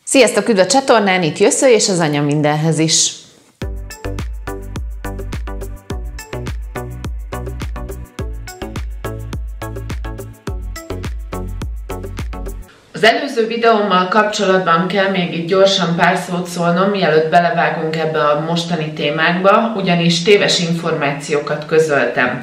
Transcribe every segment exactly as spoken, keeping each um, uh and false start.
Sziasztok, üdv a csatornán, itt Jössző és az Anya Mindenhez is. Az előző videómmal kapcsolatban kell még itt gyorsan pár szót szólnom, mielőtt belevágunk ebbe a mostani témákba, ugyanis téves információkat közöltem.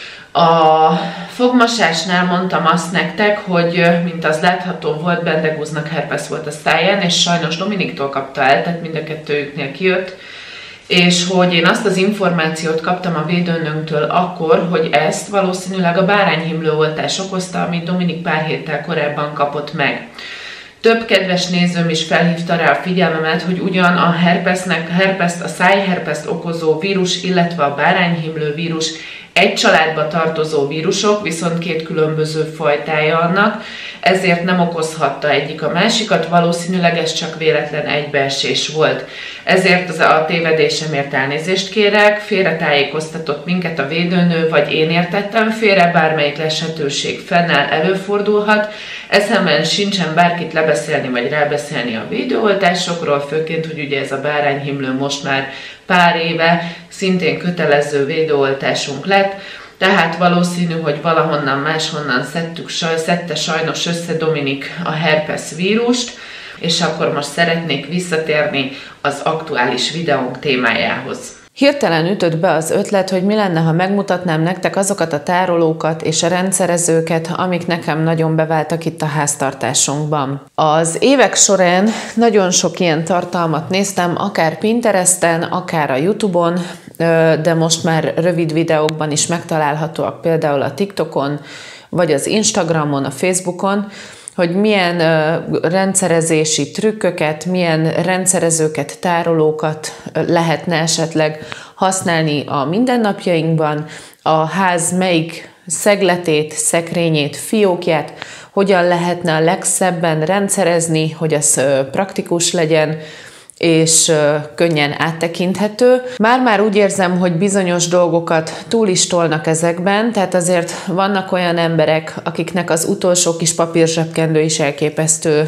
A fogmasásnál mondtam azt nektek, hogy mint az látható volt, Bendegúznak herpes volt a száján, és sajnos Dominiktól kapta el, tehát mind a kettőjüknél kijött, és hogy én azt az információt kaptam a védőnőnktől akkor, hogy ezt valószínűleg a bárányhimlőoltás okozta, amit Dominik pár héttel korábban kapott meg. Több kedves nézőm is felhívta rá a figyelmemet, hogy ugyan a herpesnek, herpeszt, a szájherpeszt okozó vírus, illetve a bárányhimlő vírus egy családba tartozó vírusok, viszont két különböző fajtája annak, ezért nem okozhatta egyik a másikat, valószínűleg ez csak véletlen egybeesés volt. Ezért az a tévedésemért elnézést kérek, félretájékoztatott minket a védőnő, vagy én értettem félre, bármelyik lehetőség fennáll, előfordulhat. Eszemben sincsen bárkit lebeszélni, vagy rábeszélni a védőoltásokról, főként, hogy ugye ez a bárányhimlő most már pár éve szintén kötelező védőoltásunk lett, tehát valószínű, hogy valahonnan máshonnan szedtük, szedte sajnos össze Dominik a herpes vírust, és akkor most szeretnék visszatérni az aktuális videónk témájához. Hirtelen ütött be az ötlet, hogy mi lenne, ha megmutatnám nektek azokat a tárolókat és a rendszerezőket, amik nekem nagyon beváltak itt a háztartásunkban. Az évek során nagyon sok ilyen tartalmat néztem, akár Pinteresten, akár a YouTube-on, de most már rövid videókban is megtalálhatóak, például a TikTokon, vagy az Instagramon, a Facebookon, hogy milyen rendszerezési trükköket, milyen rendszerezőket, tárolókat lehetne esetleg használni a mindennapjainkban, a ház melyik szegletét, szekrényét, fiókját, hogyan lehetne a legszebben rendszerezni, hogy az praktikus legyen, és könnyen áttekinthető. Már-már úgy érzem, hogy bizonyos dolgokat túl is tolnak ezekben, tehát azért vannak olyan emberek, akiknek az utolsó kis papírzsebkendő is elképesztő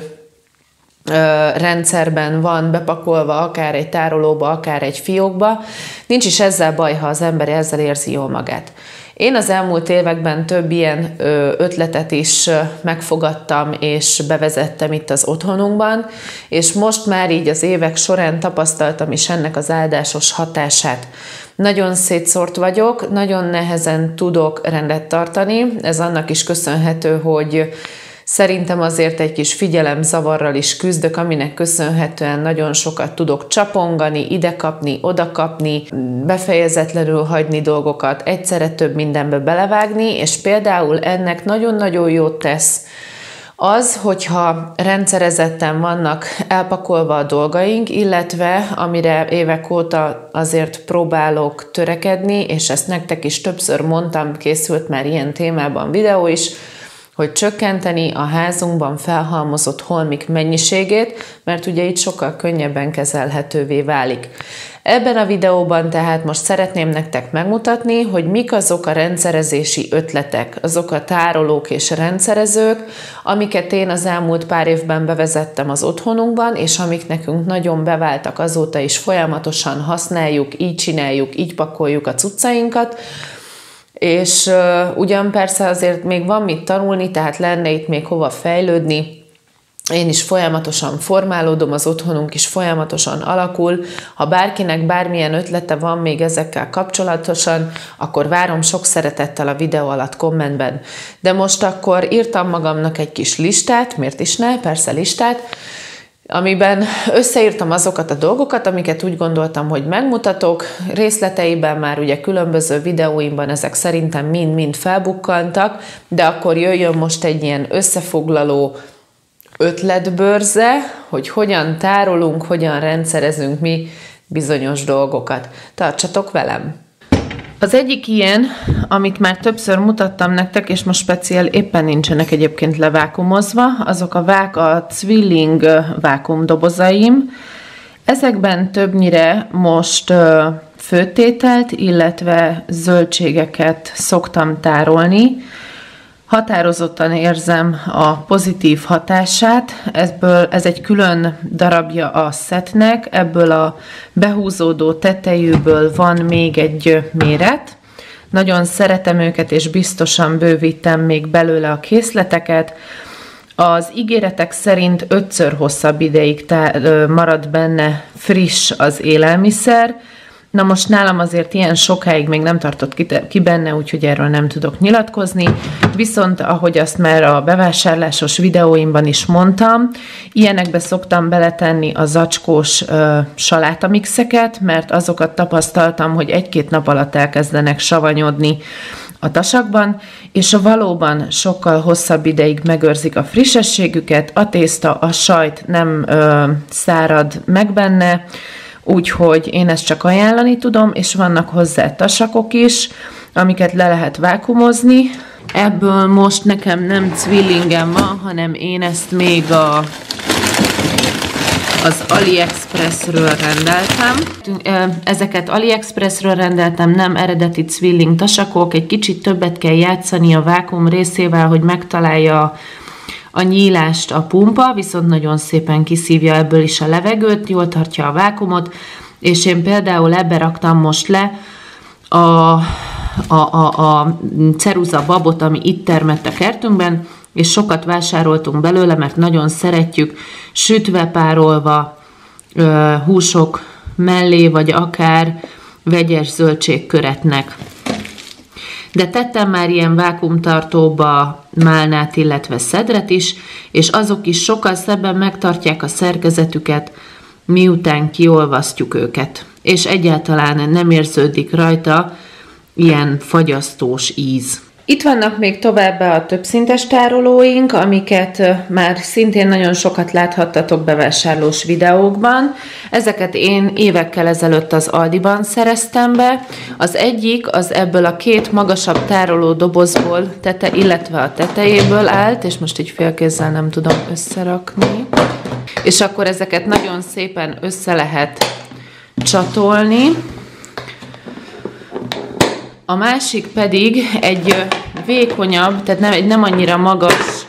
rendszerben van bepakolva, akár egy tárolóba, akár egy fiókba. Nincs is ezzel baj, ha az ember ezzel érzi jól magát. Én az elmúlt években több ilyen ötletet is megfogadtam és bevezettem itt az otthonunkban, és most már így az évek során tapasztaltam is ennek az áldásos hatását. Nagyon szétszórt vagyok, nagyon nehezen tudok rendet tartani, ez annak is köszönhető, hogy szerintem azért egy kis figyelemzavarral is küzdök, aminek köszönhetően nagyon sokat tudok csapongani, ide kapni, oda kapni, befejezetlenül hagyni dolgokat, egyszerre több mindenbe belevágni, és például ennek nagyon-nagyon jót tesz az, hogyha rendszerezetten vannak elpakolva a dolgaink, illetve amire évek óta azért próbálok törekedni, és ezt nektek is többször mondtam, készült már ilyen témában videó is, hogy csökkenteni a házunkban felhalmozott holmik mennyiségét, mert ugye itt sokkal könnyebben kezelhetővé válik. Ebben a videóban tehát most szeretném nektek megmutatni, hogy mik azok a rendszerezési ötletek, azok a tárolók és rendszerezők, amiket én az elmúlt pár évben bevezettem az otthonunkban, és amik nekünk nagyon beváltak, azóta is folyamatosan használjuk, így csináljuk, így pakoljuk a cuccainkat, és uh, ugyan persze azért még van mit tanulni, tehát lenne itt még hova fejlődni. Én is folyamatosan formálódom, az otthonunk is folyamatosan alakul. Ha bárkinek bármilyen ötlete van még ezekkel kapcsolatosan, akkor várom sok szeretettel a videó alatt kommentben. De most akkor írtam magamnak egy kis listát, miért is ne, persze listát, amiben összeírtam azokat a dolgokat, amiket úgy gondoltam, hogy megmutatok. Részleteiben már ugye különböző videóimban ezek szerintem mind-mind felbukkantak, de akkor jöjjön most egy ilyen összefoglaló ötletbörze, hogy hogyan tárolunk, hogyan rendszerezünk mi bizonyos dolgokat. Tartsatok velem! Az egyik ilyen, amit már többször mutattam nektek, és most speciál éppen nincsenek egyébként levákumozva, azok a, vák, a Zwilling vákumdobozaim. Ezekben többnyire most főtételt, illetve zöldségeket szoktam tárolni. Határozottan érzem a pozitív hatását, ebből ez egy külön darabja a szetnek, ebből a behúzódó tetejűből van még egy méret. Nagyon szeretem őket, és biztosan bővítem még belőle a készleteket. Az ígéretek szerint ötször hosszabb ideig marad benne friss az élelmiszer. Na most nálam azért ilyen sokáig még nem tartott ki, ki benne, úgyhogy erről nem tudok nyilatkozni. Viszont ahogy azt már a bevásárlásos videóimban is mondtam, ilyenekbe szoktam beletenni a zacskós ö, salátamixeket, mert azokat tapasztaltam, hogy egy-két nap alatt elkezdenek savanyodni a tasakban, és valóban sokkal hosszabb ideig megőrzik a frissességüket, a tészta, a sajt nem ö, szárad meg benne, úgyhogy én ezt csak ajánlani tudom, és vannak hozzá tasakok is, amiket le lehet vákuumozni. Ebből most nekem nem Zwillingem van, hanem én ezt még a, az AliExpressről rendeltem. Ezeket AliExpressről rendeltem, nem eredeti Zwilling tasakok, egy kicsit többet kell játszani a vákuum részével, hogy megtalálja a nyílást a pumpa, viszont nagyon szépen kiszívja ebből is a levegőt, jól tartja a vákuumot, és én például ebbe raktam most le a, a, a, a ceruza babot, ami itt termett a kertünkben, és sokat vásároltunk belőle, mert nagyon szeretjük sütve, párolva, húsok mellé, vagy akár vegyes zöldségköretnek. De tettem már ilyen vákuumtartóba málnát, illetve szedret is, és azok is sokkal szebben megtartják a szerkezetüket, miután kiolvasztjuk őket. És egyáltalán nem érződik rajta ilyen fagyasztós íz. Itt vannak még továbbá a többszintes tárolóink, amiket már szintén nagyon sokat láthattatok bevásárlós videókban. Ezeket én évekkel ezelőtt az Aldiban szereztem be. Az egyik az ebből a két magasabb tároló dobozból, tete, illetve a tetejéből állt, és most így félkézzel nem tudom összerakni. És akkor ezeket nagyon szépen össze lehet csatolni. A másik pedig egy vékonyabb, tehát nem, egy nem annyira magas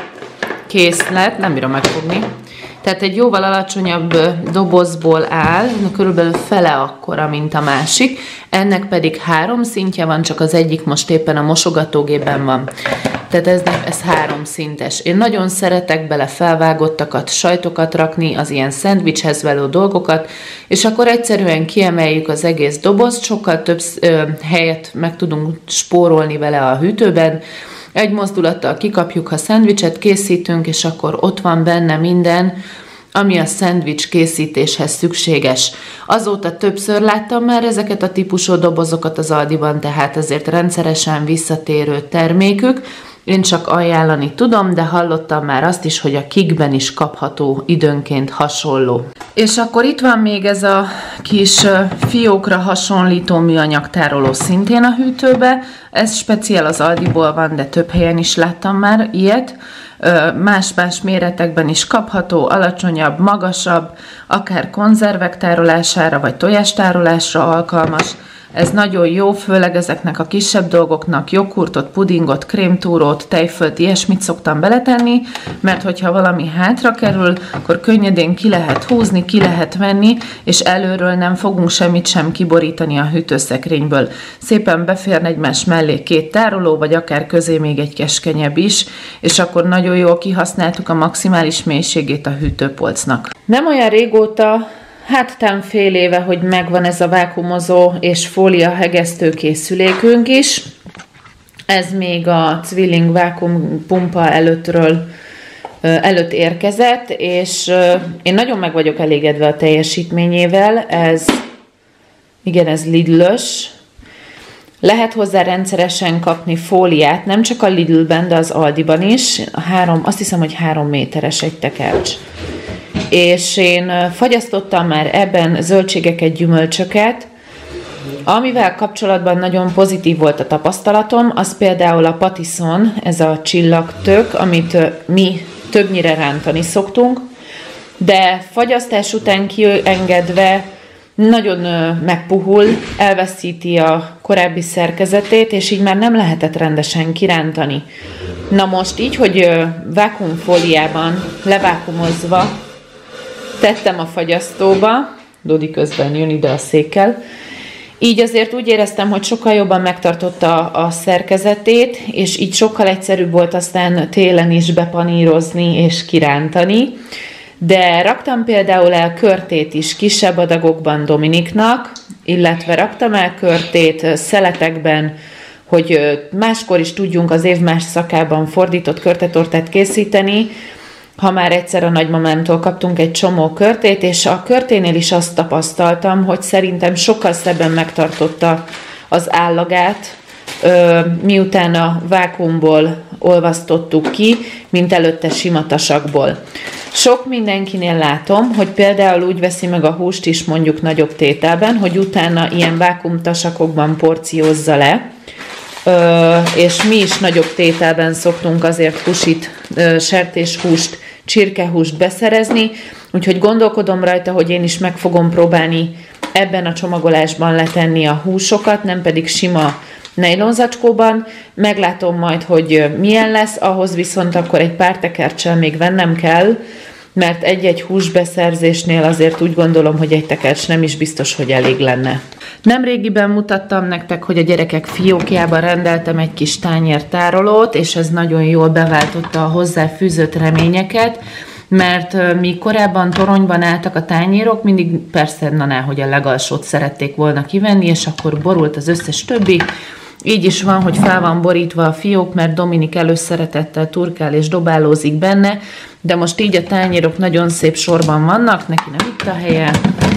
készlet, nem bírom megfogni, tehát egy jóval alacsonyabb dobozból áll, körülbelül fele akkora, mint a másik, ennek pedig három szintje van, csak az egyik most éppen a mosogatógépben van. Tehát ez, ez három szintes. Én nagyon szeretek bele felvágottakat, sajtokat rakni, az ilyen szendvicshez való dolgokat, és akkor egyszerűen kiemeljük az egész dobozt, sokkal több ö, helyet meg tudunk spórolni vele a hűtőben. Egy mozdulattal kikapjuk, ha szendvicset készítünk, és akkor ott van benne minden, ami a szendvics készítéshez szükséges. Azóta többször láttam már ezeket a típusú dobozokat az Aldiban, tehát ezért rendszeresen visszatérő termékük. Én csak ajánlani tudom, de hallottam már azt is, hogy a Kikben is kapható időnként hasonló. És akkor itt van még ez a kis fiókra hasonlító műanyag tároló szintén a hűtőbe. Ez speciál az Aldiból van, de több helyen is láttam már ilyet. Más-más méretekben is kapható, alacsonyabb, magasabb, akár konzervek tárolására vagy tojástárolásra alkalmas. Ez nagyon jó, főleg ezeknek a kisebb dolgoknak, joghurtot, pudingot, krémtúrót, tejfölt, ilyesmit szoktam beletenni, mert hogyha valami hátra kerül, akkor könnyedén ki lehet húzni, ki lehet venni, és előről nem fogunk semmit sem kiborítani a hűtőszekrényből. Szépen beférne egymás mellé két tároló, vagy akár közé még egy keskenyebb is, és akkor nagyon jól kihasználtuk a maximális mélységét a hűtőpolcnak. Nem olyan régóta, hát tám fél éve, hogy megvan ez a vákuumozó és fólia hegesztő készülékünk is. Ez még a Zwilling vákuumpumpa előttről, előtt érkezett, és én nagyon meg vagyok elégedve a teljesítményével. Ez, igen, ez Lidl-ös. Lehet hozzá rendszeresen kapni fóliát, nem csak a Lidlben, de az Aldiban is. A három, azt hiszem, hogy három méteres egy tekercs. És én fagyasztottam már ebben zöldségeket, gyümölcsöket, amivel kapcsolatban nagyon pozitív volt a tapasztalatom, az például a patisson, ez a csillagtök, amit mi többnyire rántani szoktunk, de fagyasztás után kiengedve nagyon megpuhul, elveszíti a korábbi szerkezetét, és így már nem lehetett rendesen kirántani. Na most így, hogy vákuumfóliában levákumozva tettem a fagyasztóba, Dodi közben jön ide a székkel, így azért úgy éreztem, hogy sokkal jobban megtartotta a szerkezetét, és így sokkal egyszerűbb volt aztán télen is bepanírozni és kirántani. De raktam például el körtét is kisebb adagokban Dominiknak, illetve raktam el körtét szeletekben, hogy máskor is tudjunk az év más szakában fordított körtetortát készíteni, ha már egyszer a nagymamámtól kaptunk egy csomó körtét, és a körténél is azt tapasztaltam, hogy szerintem sokkal szebben megtartotta az állagát, miután a vákuumból olvasztottuk ki, mint előtte simatasakból. Sok mindenkinél látom, hogy például úgy veszi meg a húst is mondjuk nagyobb tételben, hogy utána ilyen vákuumtasakokban porciózza le, és mi is nagyobb tételben szoktunk azért húsit, sertéshúst, csirkehúst beszerezni, úgyhogy gondolkodom rajta, hogy én is meg fogom próbálni ebben a csomagolásban letenni a húsokat, nem pedig sima nejlonzacskóban. Meglátom majd, hogy milyen lesz, ahhoz viszont akkor egy pár tekerccsel még vennem kell, mert egy-egy húsbeszerzésnél azért úgy gondolom, hogy egy tekercs nem is biztos, hogy elég lenne. Nemrégiben mutattam nektek, hogy a gyerekek fiókjában rendeltem egy kis tányértárolót, és ez nagyon jól beváltotta a hozzáfűzött reményeket, mert mi korábban toronyban álltak a tányérok, mindig persze nanál, hogy a legalsót szerették volna kivenni, és akkor borult az összes többi. Így is van, hogy fel van borítva a fiók, mert Dominik előszeretettel turkál és dobálózik benne, de most így a tányérok nagyon szép sorban vannak, neki nem itt a helye.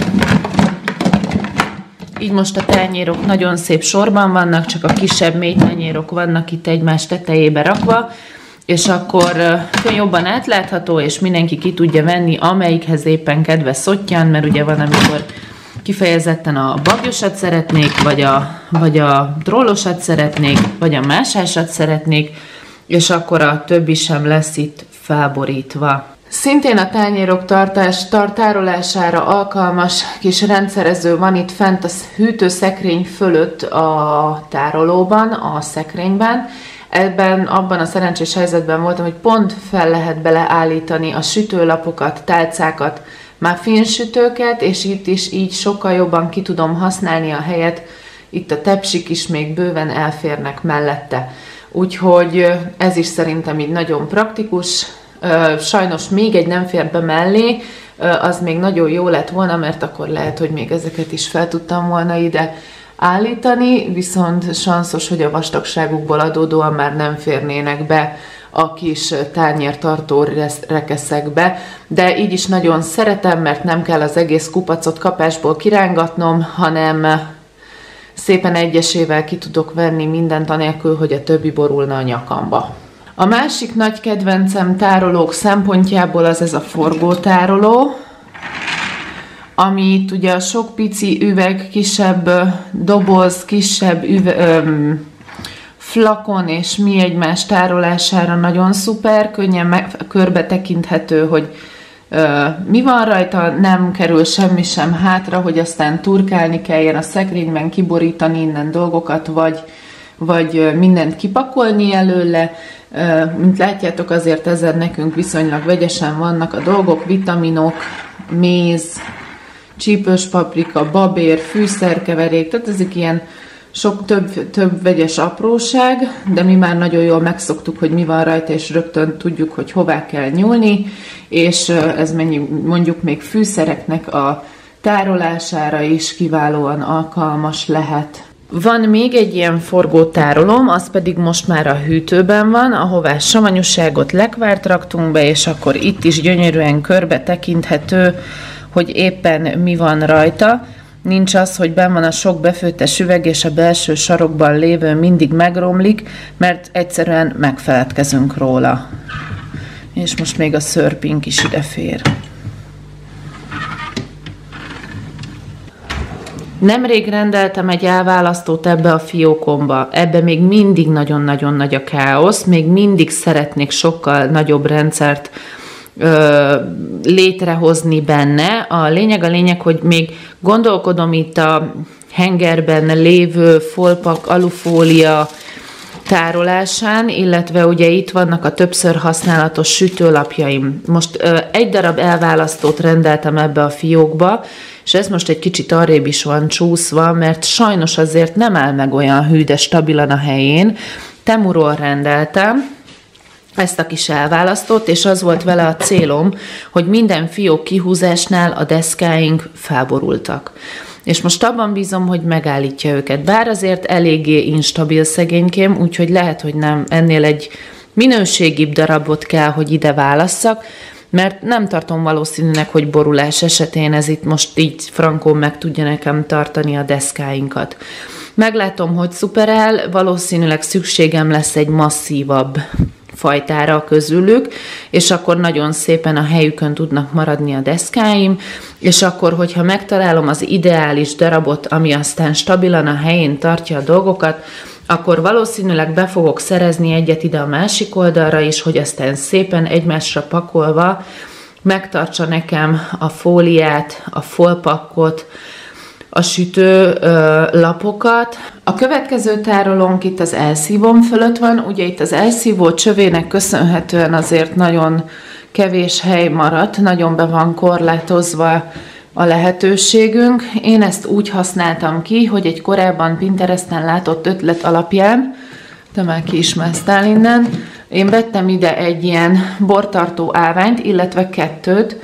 Így most a tányérok nagyon szép sorban vannak, csak a kisebb mély tányérok vannak itt egymás tetejébe rakva, és akkor jobban átlátható, és mindenki ki tudja venni, amelyikhez éppen kedve szottyan, mert ugye van, amikor kifejezetten a babjosat szeretnék, vagy a, vagy a trollosat szeretnék, vagy a másásat szeretnék, és akkor a többi sem lesz itt felborítva. Szintén a tányérok tartás, tartárolására alkalmas kis rendszerező van itt fent a hűtőszekrény fölött a tárolóban, a szekrényben. Ebben, abban a szerencsés helyzetben voltam, hogy pont fel lehet beleállítani a sütőlapokat, tálcákat, muffinsütőket, és itt is így sokkal jobban ki tudom használni a helyet. Itt a tepsik is még bőven elférnek mellette. Úgyhogy ez is szerintem így nagyon praktikus. Sajnos még egy nem fér be mellé, az még nagyon jó lett volna, mert akkor lehet, hogy még ezeket is fel tudtam volna ide állítani, viszont sanszos, hogy a vastagságukból adódóan már nem férnének be a kis tányértartó rekeszekbe, de így is nagyon szeretem, mert nem kell az egész kupacot kapásból kirángatnom, hanem szépen egyesével ki tudok venni mindent anélkül, hogy a többi borulna a nyakamba. A másik nagy kedvencem tárolók szempontjából az ez a forgótároló, amit ugye a sok pici üveg, kisebb doboz, kisebb üveg, öm, flakon és mi egymás tárolására nagyon szuper, könnyen meg, körbe tekinthető, hogy ö, mi van rajta, nem kerül semmi sem hátra, hogy aztán turkálni kelljen a szekrényben, kiborítani innen dolgokat, vagy, vagy mindent kipakolni előle. Mint látjátok, azért ezzel nekünk viszonylag vegyesen vannak a dolgok, vitaminok, méz, csípős paprika, babér, fűszerkeverék, tehát ezek ilyen sok több, több vegyes apróság, de mi már nagyon jól megszoktuk, hogy mi van rajta, és rögtön tudjuk, hogy hová kell nyúlni, és ez mondjuk még fűszereknek a tárolására is kiválóan alkalmas lehet. Van még egy ilyen forgótárolóm, az pedig most már a hűtőben van, ahová savanyúságot, lekvárt raktunk be, és akkor itt is gyönyörűen körbe tekinthető, hogy éppen mi van rajta. Nincs az, hogy benn van a sok befőttes üveg, és a belső sarokban lévő mindig megromlik, mert egyszerűen megfeledkezünk róla. És most még a szörpink is ide fér. Nemrég rendeltem egy elválasztót ebbe a fiókomba, ebbe még mindig nagyon-nagyon nagy a káosz, még mindig szeretnék sokkal nagyobb rendszert ö, létrehozni benne. A lényeg a lényeg, hogy még gondolkodom itt a hengerben lévő folpak, alufólia tárolásán, illetve ugye itt vannak a többször használatos sütőlapjaim. Most ö, egy darab elválasztót rendeltem ebbe a fiókba, és ez most egy kicsit arrébb is van csúszva, mert sajnos azért nem áll meg olyan hű, de stabilan a helyén. Temuról rendeltem ezt a kis elválasztót, és az volt vele a célom, hogy minden fiók kihúzásnál a deszkáink felborultak. És most abban bízom, hogy megállítja őket. Bár azért eléggé instabil szegénykém, úgyhogy lehet, hogy nem ennél egy minőségibb darabot kell, hogy ide válasszak, mert nem tartom valószínűnek, hogy borulás esetén ez itt most így frankón meg tudja nekem tartani a deszkáinkat. Meglátom, hogy szuperál, valószínűleg szükségem lesz egy masszívabb fajtára közülük, és akkor nagyon szépen a helyükön tudnak maradni a deszkáim, és akkor, hogyha megtalálom az ideális darabot, ami aztán stabilan a helyén tartja a dolgokat, akkor valószínűleg be fogok szerezni egyet ide a másik oldalra is, hogy aztán szépen egymásra pakolva megtartsa nekem a fóliát, a folpakkot, a sütő ö, lapokat. A következő tárolónk itt az elszívóm fölött van, ugye itt az elszívó csövének köszönhetően azért nagyon kevés hely maradt, nagyon be van korlátozva a lehetőségünk. Én ezt úgy használtam ki, hogy egy korábban Pinteresten látott ötlet alapján, te már ki is másztál innen, én vettem ide egy ilyen bortartó állványt, illetve kettőt.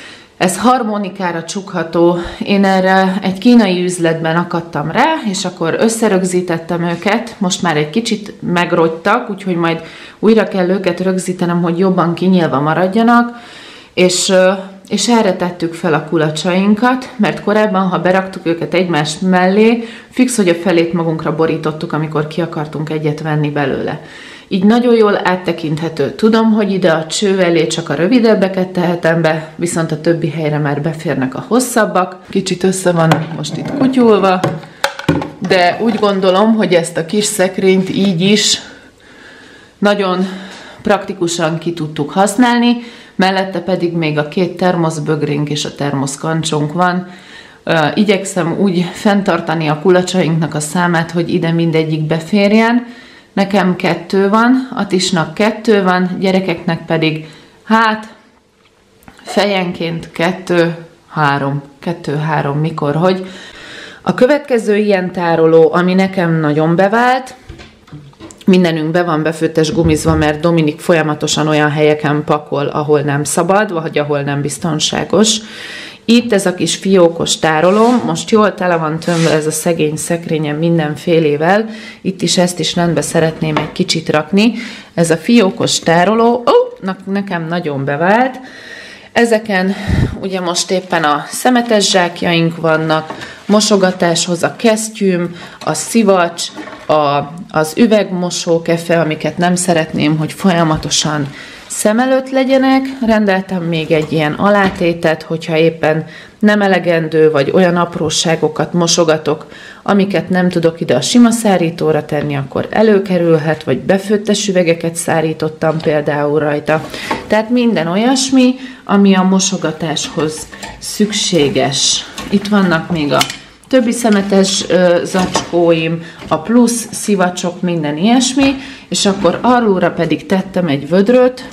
Ez harmonikára csukható. Én erre egy kínai üzletben akadtam rá, és akkor összerögzítettem őket. Most már egy kicsit megrogytak, úgyhogy majd újra kell őket rögzítenem, hogy jobban kinyílva maradjanak. És, és erre tettük fel a kulacsainkat, mert korábban, ha beraktuk őket egymás mellé, fix, hogy a felét magunkra borítottuk, amikor ki akartunk egyet venni belőle. Így nagyon jól áttekinthető. Tudom, hogy ide a cső elé csak a rövidebbeket tehetem be, viszont a többi helyre már beférnek a hosszabbak. Kicsit össze van most itt kutyulva, de úgy gondolom, hogy ezt a kis szekrényt így is nagyon praktikusan ki tudtuk használni, mellette pedig még a két termoszbögrénk és a termoszkancsónk van. Igyekszem úgy fenntartani a kulacsainknak a számát, hogy ide mindegyik beférjen. Nekem kettő van, a Tisnak kettő van, gyerekeknek pedig hát fejenként kettő, három, kettő, három, mikor, hogy. A következő ilyen tároló, ami nekem nagyon bevált, mindenünk be van befőttes gumizva, mert Dominik folyamatosan olyan helyeken pakol, ahol nem szabad, vagy ahol nem biztonságos. Itt ez a kis fiókos tárolóm, most jól tele van tömve ez a szegény szekrényem mindenfélével, itt is ezt is rendbe szeretném egy kicsit rakni. Ez a fiókos tároló, ó, nekem nagyon bevált. Ezeken ugye most éppen a szemetes zsákjaink vannak, mosogatáshoz a kesztyűm, a szivacs, a, az üvegmosókefe, amiket nem szeretném, hogy folyamatosan szem előtt legyenek. Rendeltem még egy ilyen alátétet, hogyha éppen nem elegendő, vagy olyan apróságokat mosogatok, amiket nem tudok ide a sima szárítóra tenni, akkor előkerülhet, vagy befőttes üvegeket szárítottam például rajta. Tehát minden olyasmi, ami a mosogatáshoz szükséges. Itt vannak még a többi szemetes ö, zacskóim, a plusz szivacsok, minden ilyesmi, és akkor alulra pedig tettem egy vödröt,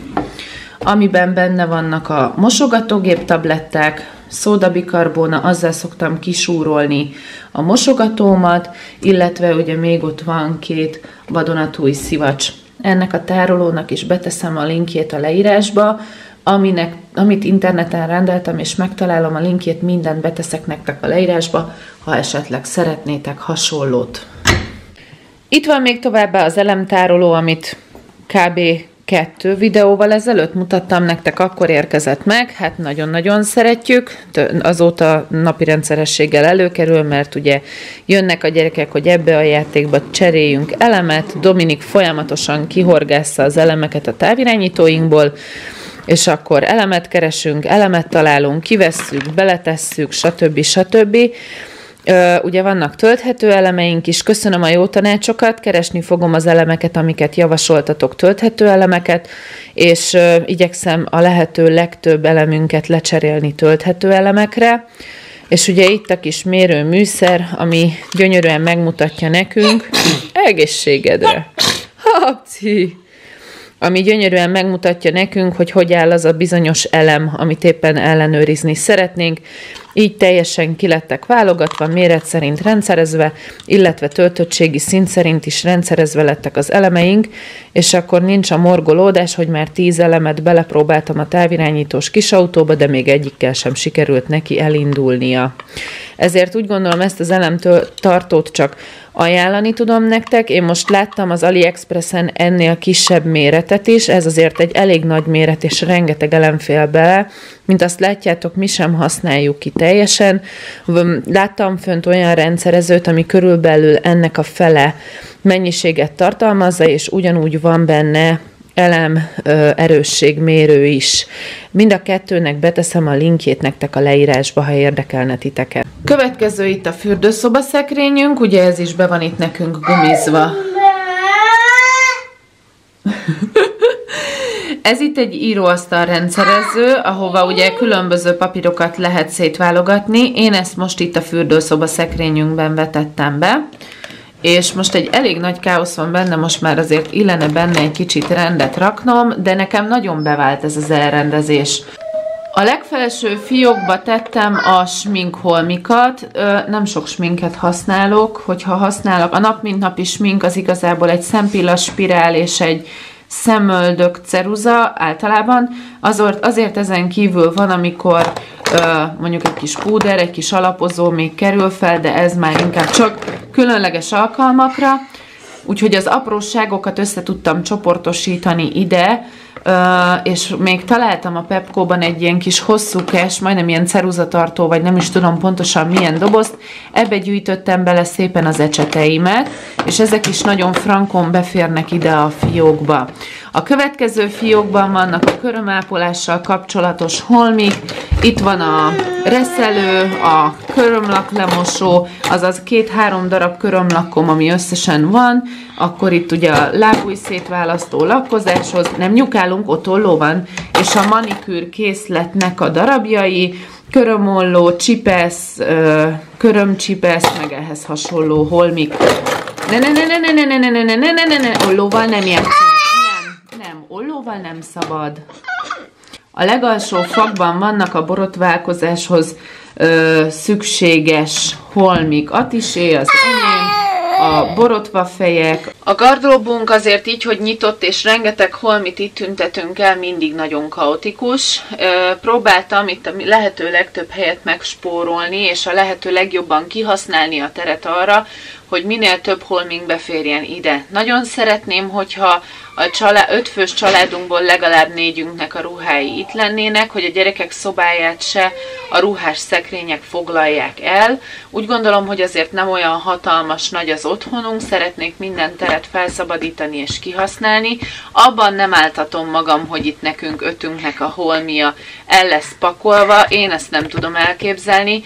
amiben benne vannak a mosogatógép tabletták, szódabikarbóna, azzal szoktam kisúrolni a mosogatómat, illetve ugye még ott van két vadonatúj szivacs. Ennek a tárolónak is beteszem a linkjét a leírásba, aminek, amit interneten rendeltem, és megtalálom a linkjét, mindent beteszek nektek a leírásba, ha esetleg szeretnétek hasonlót. Itt van még továbbá az elemtároló, amit kb. kettő videóval ezelőtt mutattam nektek, akkor érkezett meg, hát nagyon-nagyon szeretjük, azóta napi rendszerességgel előkerül, mert ugye jönnek a gyerekek, hogy ebbe a játékba cseréljünk elemet, Dominik folyamatosan kihorgásza az elemeket a távirányítóinkból, és akkor elemet keresünk, elemet találunk, kivesszük, beletesszük, stb. stb. Ugye vannak tölthető elemeink is, köszönöm a jó tanácsokat, keresni fogom az elemeket, amiket javasoltatok, tölthető elemeket, és igyekszem a lehető legtöbb elemünket lecserélni tölthető elemekre. És ugye itt a kis mérőműszer, ami gyönyörűen megmutatja nekünk, Egészségedre! Hapci! Ami gyönyörűen megmutatja nekünk, hogy hogy áll az a bizonyos elem, amit éppen ellenőrizni szeretnénk. Így teljesen kilettek válogatva, méret szerint rendszerezve, illetve töltöttségi szint szerint is rendszerezve lettek az elemeink, és akkor nincs a morgolódás, hogy már tíz elemet belepróbáltam a távirányítós kisautóba, de még egyikkel sem sikerült neki elindulnia. Ezért úgy gondolom, ezt az elemtartót csak ajánlani tudom nektek. Én most láttam az AliExpressen ennél kisebb méretet is, ez azért egy elég nagy méret, és rengeteg elem fél bele. Mint azt látjátok, mi sem használjuk ki teljesen. Láttam fönt olyan rendszerezőt, ami körülbelül ennek a fele mennyiséget tartalmazza, és ugyanúgy van benne elem ö, erősségmérő is. Mind a kettőnek beteszem a linkjét nektek a leírásba, ha érdekelne titeket. Következő itt a fürdőszoba szekrényünk, ugye ez is be van itt nekünk gumizva. Ez itt egy íróasztal rendszerező, ahova ugye különböző papírokat lehet szétválogatni. Én ezt most itt a fürdőszoba szekrényünkben vetettem be. És most egy elég nagy káosz van benne, most már azért illene benne egy kicsit rendet raknom, de nekem nagyon bevált ez az elrendezés. A legfelső fiókba tettem a sminkholmikat, nem sok sminket használok, hogyha használok, a nap mint napi smink az igazából egy szempilla spirál és egy szemöldök ceruza általában, azért, azért ezen kívül van, amikor mondjuk egy kis púder, egy kis alapozó még kerül fel, de ez már inkább csak különleges alkalmakra, úgyhogy az apróságokat össze tudtam csoportosítani ide, és még találtam a Pepco-ban egy ilyen kis hosszúkás, majdnem ilyen ceruzatartó, vagy nem is tudom pontosan milyen dobozt, ebbe gyűjtöttem bele szépen az ecseteimet, és ezek is nagyon frankon beférnek ide a fiókba. A következő fiókban vannak a körömápolással kapcsolatos holmik, itt van a reszelő, a körömlaklemosó, azaz két-három darab körömlakom, ami összesen van, akkor itt ugye a lábúj szétválasztó lakkozáshoz, nem nyukálunk, ott olló van, és a manikűr készletnek a darabjai, körömolló, csipesz, körömcsipesz, meg ehhez hasonló holmik. Ne, ne, ne, ne, ne, ne, ne, ne, ne, ne, ne, ne, ne, ollóval nem játszunk. Nem, nem, ollóval nem szabad. A legalsó fakban vannak a borotválkozáshoz ö, szükséges holmik. Atisé, az enyém, a borotvafejek. A gardróbunk azért így, hogy nyitott és rengeteg holmit itt tüntetünk el, mindig nagyon kaotikus. Ö, próbáltam itt a lehető legtöbb helyet megspórolni, és a lehető legjobban kihasználni a teret arra, hogy minél több holmink beférjen ide. Nagyon szeretném, hogyha a család, ötfős családunkból legalább négyünknek a ruhái itt lennének, hogy a gyerekek szobáját se a ruhás szekrények foglalják el. Úgy gondolom, hogy azért nem olyan hatalmas nagy az otthonunk, szeretnék minden teret felszabadítani és kihasználni. Abban nem áltatom magam, hogy itt nekünk ötünknek a holmia el lesz pakolva, én ezt nem tudom elképzelni.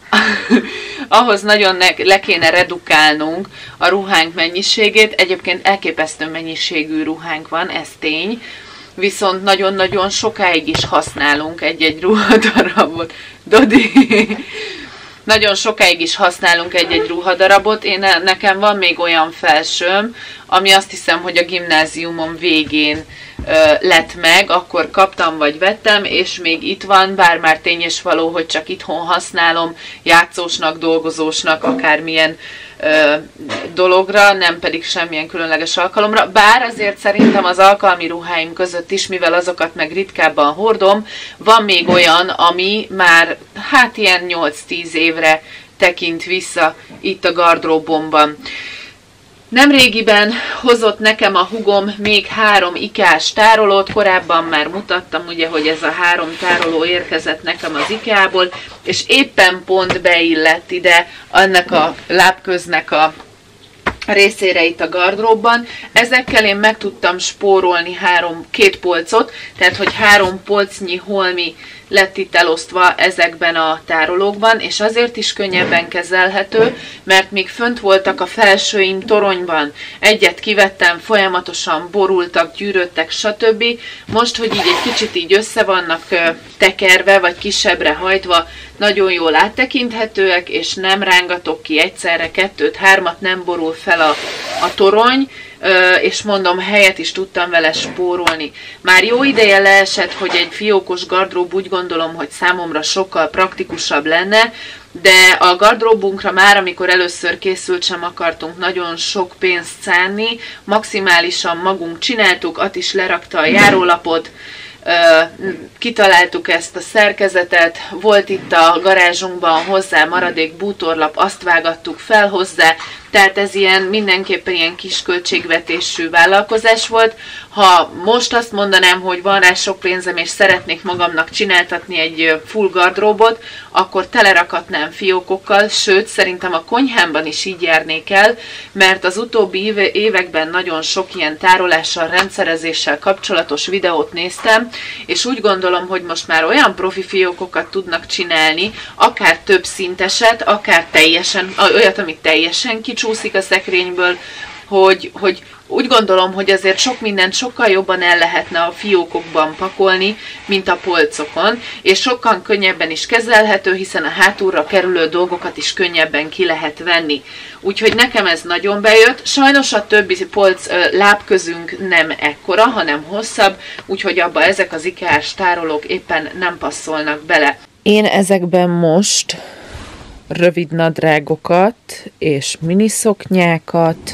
Ahhoz nagyon le kéne redukálnunk a ruhánk mennyiségét. Egyébként elképesztő mennyiségű ruhánk van, ez tény. Viszont nagyon-nagyon sokáig is használunk egy-egy ruhadarabot. Dodi! Nagyon sokáig is használunk egy-egy ruhadarabot. Én, nekem van még olyan felsőm, ami azt hiszem, hogy a gimnáziumom végén ö, lett meg, akkor kaptam vagy vettem, és még itt van, bár már tény és való, hogy csak itthon használom, játszósnak, dolgozósnak, akármilyen ö, dologra, nem pedig semmilyen különleges alkalomra. Bár azért szerintem az alkalmi ruháim között is, mivel azokat meg ritkábban hordom, van még olyan, ami már hát ilyen nyolc-tíz évre tekint vissza itt a gardróbomban. Nemrégiben hozott nekem a hugom még három ikás tárolót, korábban már mutattam, ugye, hogy ez a három tároló érkezett nekem az ikából, és éppen pont beillett ide annak a lábköznek a részére itt a gardróbban. Ezekkel én meg tudtam spórolni három, két polcot, tehát hogy három polcnyi holmi lett itt elosztva ezekben a tárolókban, és azért is könnyebben kezelhető, mert még fönt voltak a felsőim toronyban. Egyet kivettem, folyamatosan borultak, gyűrődtek, stb. Most, hogy így egy kicsit így össze vannak tekerve, vagy kisebbre hajtva, nagyon jól áttekinthetőek, és nem rángatok ki egyszerre kettőt, hármat, nem borul fel a a torony, és mondom, helyet is tudtam vele spórolni. Már jó ideje leesett, hogy egy fiókos gardrób úgy gondolom, hogy számomra sokkal praktikusabb lenne, de a gardróbunkra már, amikor először készült, sem akartunk nagyon sok pénzt szánni, maximálisan magunk csináltuk, At is lerakta a járólapot, kitaláltuk ezt a szerkezetet, volt itt a garázsunkban hozzá maradék bútorlap, azt vágattuk fel hozzá, tehát ez ilyen mindenképpen ilyen kis költségvetésű vállalkozás volt. Ha most azt mondanám, hogy van rá sok pénzem és szeretnék magamnak csináltatni egy full gardróbot, akkor telerakatnám fiókokkal, sőt szerintem a konyhámban is így járnék el, mert az utóbbi években nagyon sok ilyen tárolással, rendszerezéssel kapcsolatos videót néztem, és úgy gondolom, hogy most már olyan profi fiókokat tudnak csinálni, akár több szinteset, akár teljesen, olyat, amit teljesen kicsúszik a szekrényből, hogy, hogy úgy gondolom, hogy azért sok mindent sokkal jobban el lehetne a fiókokban pakolni, mint a polcokon, és sokkal könnyebben is kezelhető, hiszen a hátulra kerülő dolgokat is könnyebben ki lehet venni. Úgyhogy nekem ez nagyon bejött. Sajnos a többi polc lábközünk nem ekkora, hanem hosszabb, úgyhogy abba ezek az ikás tárolók éppen nem passzolnak bele. Én ezekben most rövid nadrágokat és miniszoknyákat,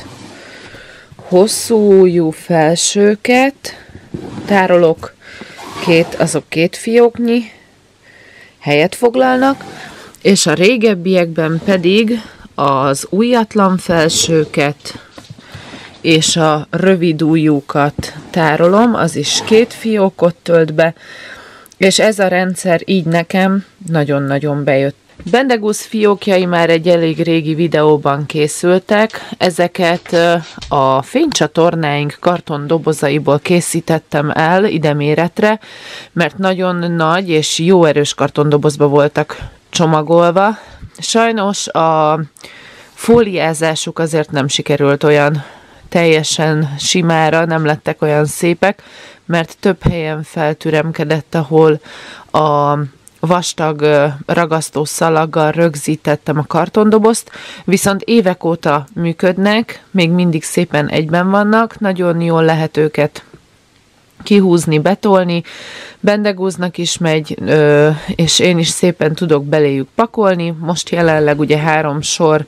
hosszú ujjú felsőket tárolok, két, azok két fióknyi helyet foglalnak, és a régebbiekben pedig az ujjatlan felsőket és a rövid ujjúkat tárolom, az is két fiókot tölt be, és ez a rendszer így nekem nagyon-nagyon bejött. Bendegúz fiókjai már egy elég régi videóban készültek, ezeket a fénycsatornáink kartondobozaiból készítettem el ide méretre, mert nagyon nagy és jó erős kartondobozba voltak csomagolva. Sajnos a fóliázásuk azért nem sikerült olyan teljesen simára, nem lettek olyan szépek, mert több helyen feltüremkedett, ahol a vastag ragasztó szalaggal rögzítettem a kartondobozt, viszont évek óta működnek, még mindig szépen egyben vannak, nagyon jól lehet őket kihúzni, betolni, bendegúznak is megy, és én is szépen tudok beléjük pakolni. Most jelenleg ugye három sor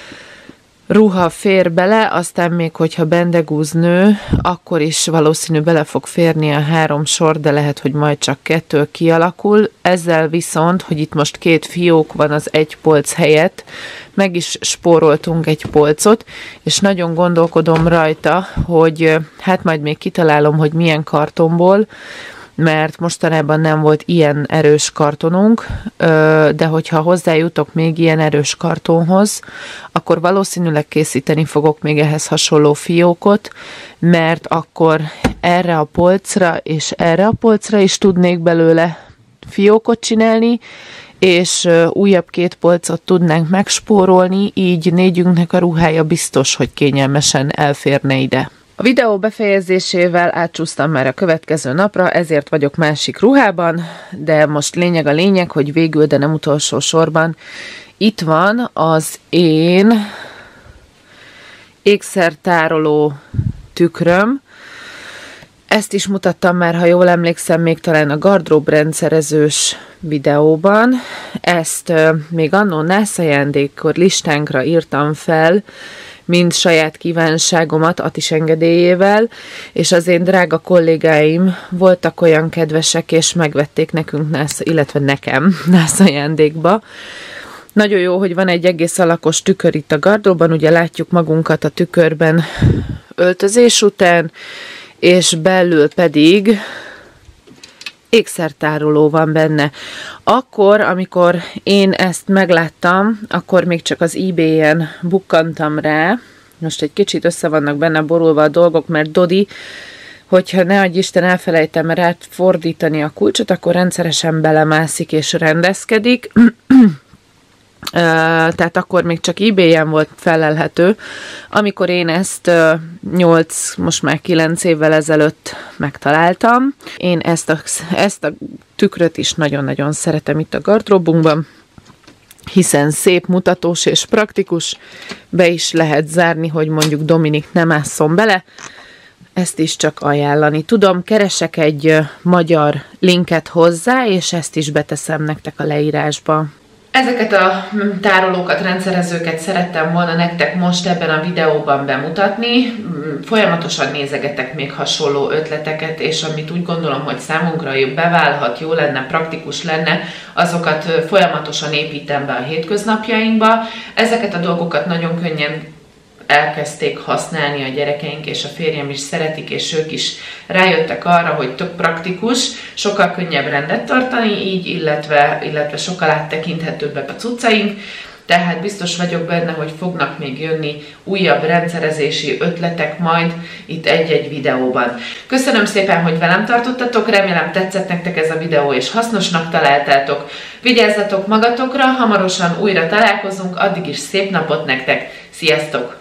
ruha fér bele, aztán még hogyha bendegúz nő, akkor is valószínű bele fog férni a három sor, de lehet, hogy majd csak kettő kialakul. Ezzel viszont, hogy itt most két fiók van az egy polc helyett, meg is spóroltunk egy polcot, és nagyon gondolkodom rajta, hogy hát majd még kitalálom, hogy milyen kartonból, mert mostanában nem volt ilyen erős kartonunk, de hogyha hozzájutok még ilyen erős kartonhoz, akkor valószínűleg készíteni fogok még ehhez hasonló fiókot, mert akkor erre a polcra és erre a polcra is tudnék belőle fiókot csinálni, és újabb két polcot tudnánk megspórolni, így négyünknek a ruhája biztos, hogy kényelmesen elférne ide. A videó befejezésével átcsúsztam már a következő napra, ezért vagyok másik ruhában, de most lényeg a lényeg, hogy végül, de nem utolsó sorban, itt van az én ékszertároló tükröm. Ezt is mutattam már, ha jól emlékszem, még talán a gardrób rendszerezős videóban. Ezt még annó nász ajándékkor listánkra írtam fel, mind saját kívánságomat Atis engedélyével, és az én drága kollégáim voltak olyan kedvesek, és megvették nekünk, nász, illetve nekem nász ajándékba. Nagyon jó, hogy van egy egész alakos tükör itt a gardróban, ugye látjuk magunkat a tükörben öltözés után, és belül pedig ékszertároló van benne. Akkor, amikor én ezt megláttam, akkor még csak az eBay-en bukkantam rá. Most egy kicsit össze vannak benne borulva a dolgok, mert Dodi, hogyha ne adj Isten elfelejtem rá fordítani a kulcsot, akkor rendszeresen belemászik és rendezkedik. Uh, tehát akkor még csak eBay-en volt felelhető, amikor én ezt nyolc, most már kilenc évvel ezelőtt megtaláltam. Én ezt a, ezt a tükröt is nagyon-nagyon szeretem itt a gardróbunkban, hiszen szép, mutatós és praktikus, be is lehet zárni, hogy mondjuk Dominik nem ásszon bele, ezt is csak ajánlani tudom. Keresek egy magyar linket hozzá, és ezt is beteszem nektek a leírásba. Ezeket a tárolókat, rendszerezőket szerettem volna nektek most ebben a videóban bemutatni. Folyamatosan nézegetek még hasonló ötleteket, és amit úgy gondolom, hogy számunkra beválhat, jó lenne, praktikus lenne, azokat folyamatosan építem be a hétköznapjainkba. Ezeket a dolgokat nagyon könnyen elkezdték használni a gyerekeink, és a férjem is szeretik, és ők is rájöttek arra, hogy tök praktikus, sokkal könnyebb rendet tartani így, illetve, illetve sokkal áttekinthetőbbek a cuccaink, tehát biztos vagyok benne, hogy fognak még jönni újabb rendszerezési ötletek majd itt egy-egy videóban. Köszönöm szépen, hogy velem tartottatok, remélem tetszett nektek ez a videó, és hasznosnak találtátok. Vigyázzatok magatokra, hamarosan újra találkozunk, addig is szép napot nektek, sziasztok!